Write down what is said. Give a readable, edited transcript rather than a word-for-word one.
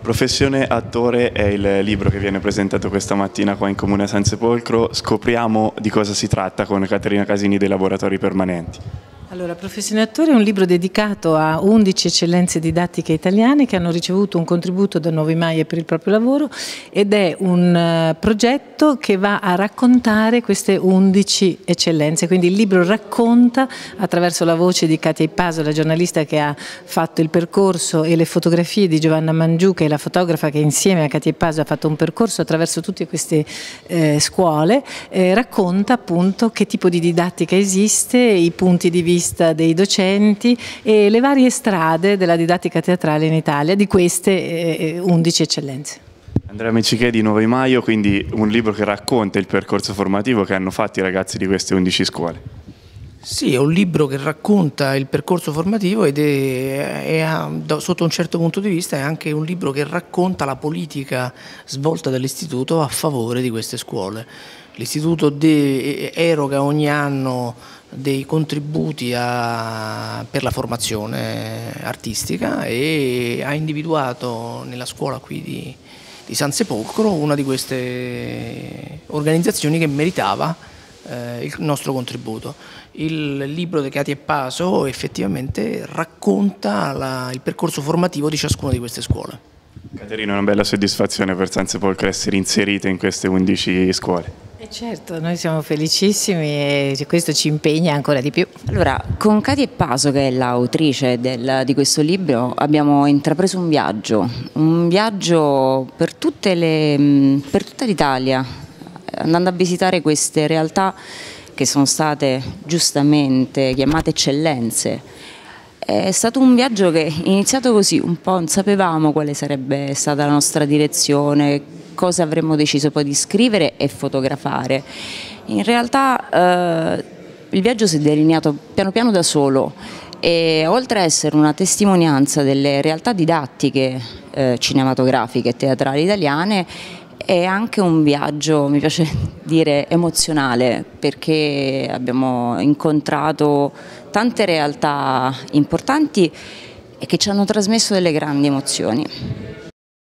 Professione attore è il libro che viene presentato questa mattina qua in Comune San Sepolcro. Scopriamo di cosa si tratta con Caterina Casini dei Laboratori Permanenti. Allora, Professione attore è un libro dedicato a 11 eccellenze didattiche italiane che hanno ricevuto un contributo da Nuovi Maie per il proprio lavoro ed è un progetto che va a raccontare queste 11 eccellenze. Quindi il libro racconta, attraverso la voce di Katia Ippaso, la giornalista che ha fatto il percorso, e le fotografie di Giovanna Mangiù, che è la fotografa che insieme a Katia Ippaso ha fatto un percorso attraverso tutte queste scuole, racconta appunto che tipo di didattica esiste, i punti di vista dei docenti e le varie strade della didattica teatrale in Italia di queste 11 eccellenze. Andrea Miccichè di Nuovi Maio, quindi un libro che racconta il percorso formativo che hanno fatto i ragazzi di queste 11 scuole. Sì, è un libro che racconta il percorso formativo ed sotto un certo punto di vista è anche un libro che racconta la politica svolta dall'istituto a favore di queste scuole. L'istituto eroga ogni anno dei contributi per la formazione artistica e ha individuato nella scuola qui di San Sepolcro una di queste organizzazioni che meritava il nostro contributo. Il libro di Katia Ippaso effettivamente racconta il percorso formativo di ciascuna di queste scuole. Caterina, è una bella soddisfazione per San Sepolcro essere inserita in queste 11 scuole. Certo, noi siamo felicissimi e questo ci impegna ancora di più. Allora, con Katia Ippaso, che è l'autrice di questo libro, abbiamo intrapreso un viaggio per tutta l'Italia, andando a visitare queste realtà che sono state giustamente chiamate eccellenze. È stato un viaggio che è iniziato così, un po' non sapevamo quale sarebbe stata la nostra direzione, cosa avremmo deciso poi di scrivere e fotografare. In realtà il viaggio si è delineato piano piano da solo e oltre a essere una testimonianza delle realtà didattiche cinematografiche e teatrali italiane, è anche un viaggio, mi piace dire, emozionale, perché abbiamo incontrato tante realtà importanti e che ci hanno trasmesso delle grandi emozioni.